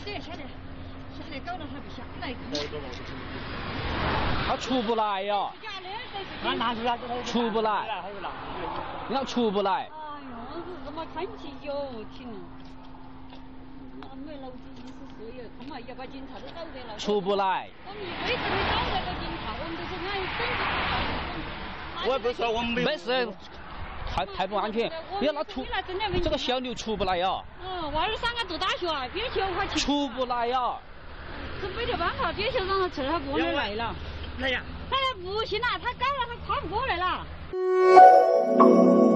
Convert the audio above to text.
下来搞了他不下来。 他出不来呀。出不来。你看出不来。 哎呦，我嘛看起有挺。那没老子意思是有，他嘛要把警察都找得了。 出不来。 我们一辈子没找到过警察，我们都是按正常。 我也不是说我们没事。太不安全！你看那出这个小牛出不来呀。 娃儿3个读大学啊，别学话出不来呀。 这没得办法，别学让他吃，他不能来了。 来呀！ 他不行了，他高了，他跨不过来了。